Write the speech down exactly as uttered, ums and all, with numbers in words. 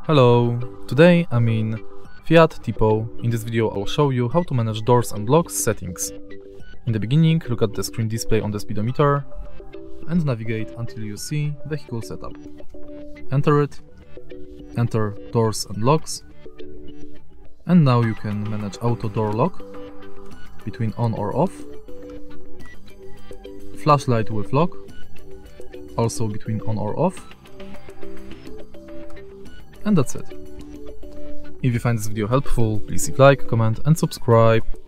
Hello! Today I'm in Fiat Tipo. In this video I'll show you how to manage doors and locks settings. In the beginning, look at the screen display on the speedometer and navigate until you see vehicle setup. Enter it, enter doors and locks, and now you can manage auto door lock between on or off, flashlight with lock, also between on or off, and that's it. If you find this video helpful, please leave like, comment and subscribe.